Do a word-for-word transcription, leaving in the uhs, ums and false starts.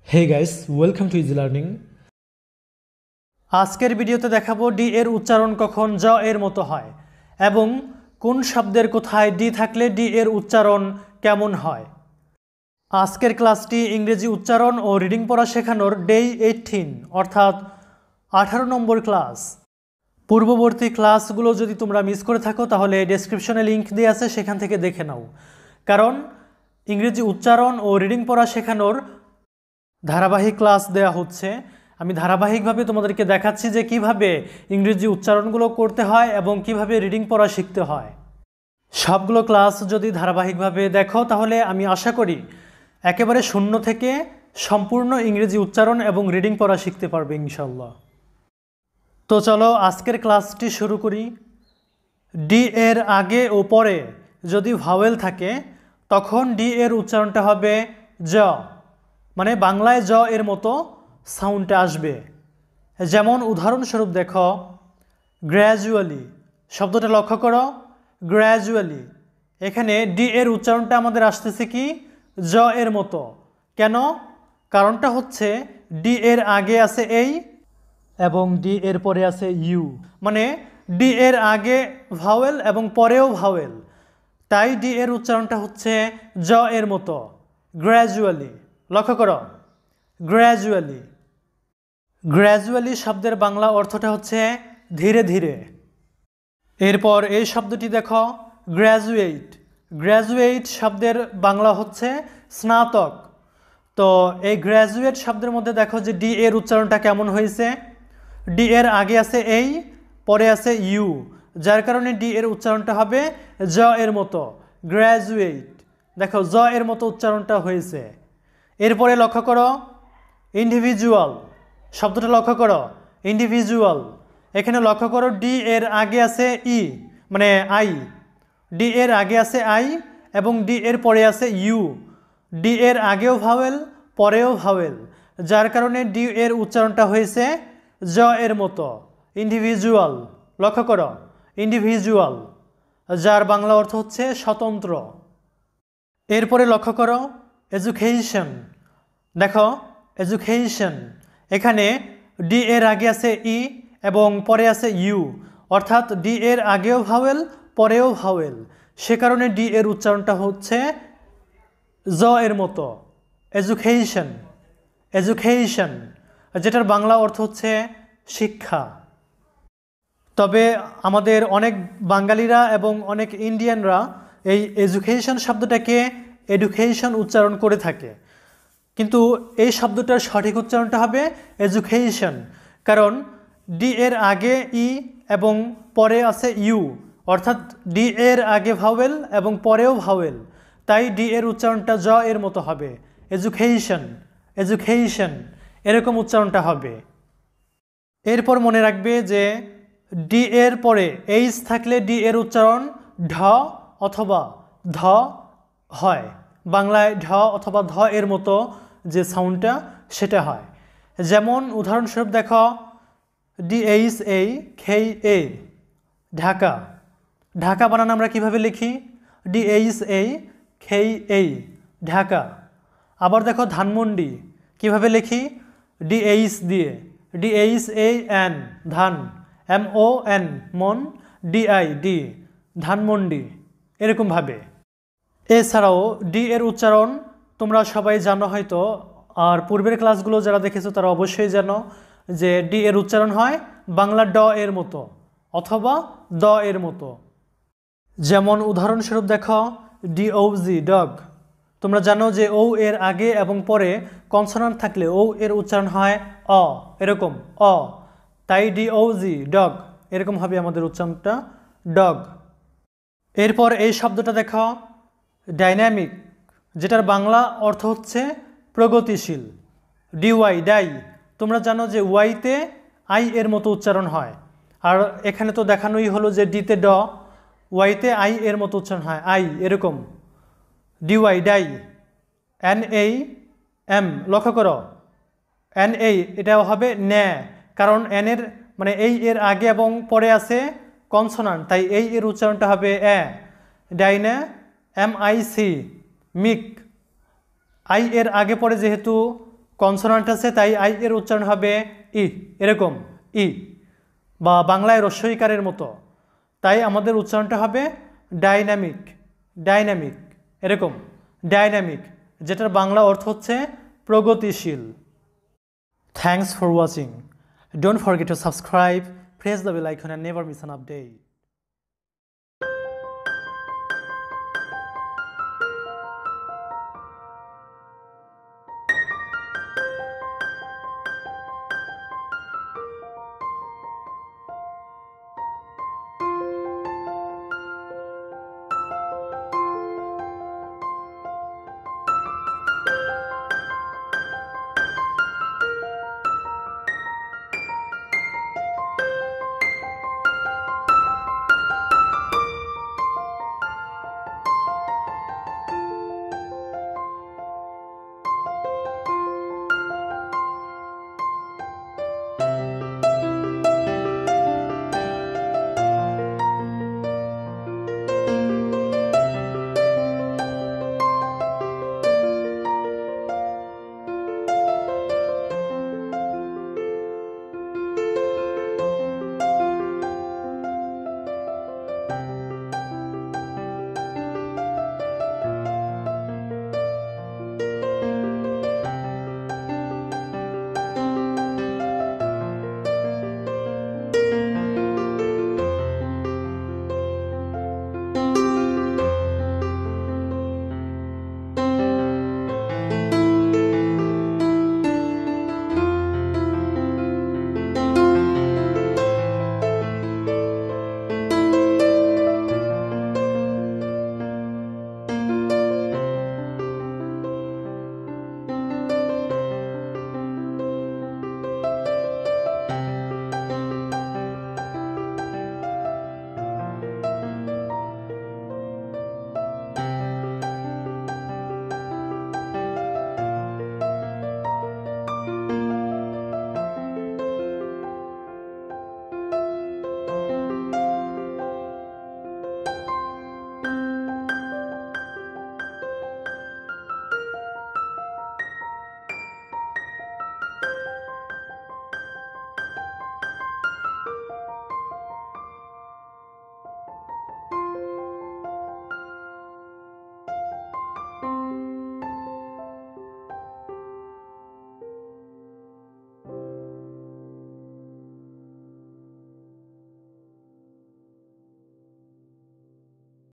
Hey guys, welcome to easy learning. আজকের ভিডিওতে দেখাবো ডি এর উচ্চারণ কখন জ এর মতো হয় এবং কোন শব্দের কোথায় ডি থাকলে ডি এর উচ্চারণ কেমন হয়। আজকের ক্লাসটি ইংরেজি উচ্চারণ ও রিডিং পড়া শেখানোর ডে এইটিন অর্থাৎ আঠারো নম্বর ক্লাস। পূর্ববর্তী ক্লাসগুলো যদি তোমরা মিস করে থাকো তাহলে ডেসক্রিপশনে লিঙ্ক দিয়ে আছে, সেখান থেকে দেখে নাও। কারণ ইংরেজি উচ্চারণ ও রিডিং পড়া শেখানোর ধারাবাহিক ক্লাস দেয়া হচ্ছে। আমি ধারাবাহিকভাবে তোমাদেরকে দেখাচ্ছি যে কিভাবে ইংরেজি উচ্চারণগুলো করতে হয় এবং কিভাবে রিডিং পড়া শিখতে হয়। সবগুলো ক্লাস যদি ধারাবাহিকভাবে দেখো তাহলে আমি আশা করি একেবারে শূন্য থেকে সম্পূর্ণ ইংরেজি উচ্চারণ এবং রিডিং পড়া শিখতে পারবে ইনশাল্লাহ। তো চলো আজকের ক্লাসটি শুরু করি। ডি এর আগে ও পরে যদি ভাওয়েল থাকে তখন ডি এর উচ্চারণটা হবে জ, মানে বাংলায় জ এর মতো সাউন্ডটা আসবে। যেমন উদাহরণস্বরূপ দেখো, গ্র্যাজুয়ালি শব্দটা লক্ষ্য করো, গ্র্যাজুয়ালি। এখানে ডি এর উচ্চারণটা আমাদের আসতেছে কি জ এর মতো। কেন? কারণটা হচ্ছে ডি এর আগে আছে এই এবং ডি এর পরে আছে ইউ, মানে ডি এর আগে ভাওয়েল এবং পরেও ভাওয়েল, তাই ডি এর উচ্চারণটা হচ্ছে জ এর মতো, গ্র্যাজুয়ালি। লক্ষ্য করো, গ্র্যাজুয়ালি। গ্র্যাজুয়ালি শব্দের বাংলা অর্থটা হচ্ছে ধীরে ধীরে। এরপর এই শব্দটি দেখো, গ্র্যাজুয়েট। গ্র্যাজুয়েট শব্দের বাংলা হচ্ছে স্নাতক। তো এই গ্র্যাজুয়েট শব্দের মধ্যে দেখো যে ডি এর উচ্চারণটা কেমন হয়েছে। ডি এর আগে আছে এই, পরে আছে ইউ, যার কারণে ডি এর উচ্চারণটা হবে জ এর মতো, গ্র্যাজুয়েট। দেখো জ এর মতো উচ্চারণটা হয়েছে। এরপরে লক্ষ্য করো, ইন্ডিভিজুয়াল শব্দটা লক্ষ্য করো, ইন্ডিভিজুয়াল। এখানে লক্ষ্য করো ডি এর আগে আছে ই, মানে আই। ডি এর আগে আছে আই এবং ডি এর পরে আছে ইউ। ডি এর আগেও ভাওয়েল, পরেও ভাওয়েল, যার কারণে ডি এর উচ্চারণটা হয়েছে জ এর মতো, ইন্ডিভিজুয়াল। লক্ষ্য করো, ইন্ডিভিজুয়াল, যার বাংলা অর্থ হচ্ছে স্বতন্ত্র। এরপরে লক্ষ্য করো, এডুকেশন। দেখো এডুকেশন, এখানে ডি এর আগে আছে ই এবং পরে আছে ইউ, অর্থাৎ ডি এর আগেও ভাওয়েল, পরেও ভাওয়েল, সে কারণে ডি এর উচ্চারণটা হচ্ছে জ এর মতো, এডুকেশন। এডুকেশন, যেটার বাংলা অর্থ হচ্ছে শিক্ষা। তবে আমাদের অনেক বাঙালিরা এবং অনেক ইন্ডিয়ানরা এই এডুকেশন শব্দটাকে এডুকেশন উচ্চারণ করে থাকে, কিন্তু এই শব্দটার সঠিক উচ্চারণটা হবে এডুকেশন। কারণ ডি এর আগে ই এবং পরে আছে ইউ, অর্থাৎ ডি এর আগে ভাওয়েল এবং পরেও ভাওয়েল, তাই ডি এর উচ্চারণটা জ এর মতো হবে, এডুকেশন, এডুকেশন, এরকম উচ্চারণটা হবে। এরপর মনে রাখবে যে ডি এর পরে এইচ থাকলে ডি এর উচ্চারণ ঢ অথবা ধ হয়, বাংলায় ঢ অথবা ধ এর মতো যে সাউন্ডটা সেটা হয়। যেমন উদাহরণস্বরূপ দেখো, D H A K A, Dhaka. Dhaka বানান আমরা কিভাবে লিখি? D H A K A, Dhaka. আবার দেখো ধানমন্ডি কিভাবে লিখি? ডি এইচ দিয়ে, ডি এইচ এ এন, ধান, এম ও এন, মন, ডি আই ডি, ধানমন্ডি, এরকমভাবে। এছাড়াও ডি এর উচ্চারণ তোমরা সবাই জানো হয়তো, আর পূর্বের ক্লাসগুলো যারা দেখেছো তারা অবশ্যই জানো যে ডি এর উচ্চারণ হয় বাংলা ড এর মতো অথবা দ এর মতো। যেমন উদাহরণস্বরূপ দেখো, ডি ও জি, ডগ। তোমরা জানো যে ও এর আগে এবং পরে কনসোনান্ট থাকলে ও এর উচ্চারণ হয় অ, এরকম অ, তাই ডি ও জি, ডগ, এরকম হবে আমাদের উচ্চারণটা, ডগ। এরপর এই শব্দটা দেখো, ডাইনামিক, যেটার বাংলা অর্থ হচ্ছে প্রগতিশীল, ডিওয়াই, ডাই। তোমরা জানো যে ওয়াইতে আই এর মতো উচ্চারণ হয়, আর এখানে তো দেখানোই হলো যে ডিতে ড, ওয়াইতে আই এর মতো উচ্চারণ হয়, আই, এরকম, D Y, die. N E M, লক্ষ্য করো, এন এই এটাও হবে ন্যা, কারণ এন এর মানে এই এর আগে এবং পরে আছে কনসোনান্ট, তাই এই এর উচ্চারণটা হবে A, dyna, M I C, mic. I এর আগে পরে যেহেতু কনসোনান্ট আছে, তাই আই এর উচ্চারণ হবে ই, এরকম ই, বা বাংলায় রস্বইকারের মতো, তাই আমাদের উচ্চারণটা হবে ডাইনামিক, ডাইনামিক, এরকম ডাইনামিক, যেটার বাংলা অর্থ হচ্ছে প্রগতিশীল। Thanks for watching. Don't forget to subscribe, press the bell icon and never miss an update.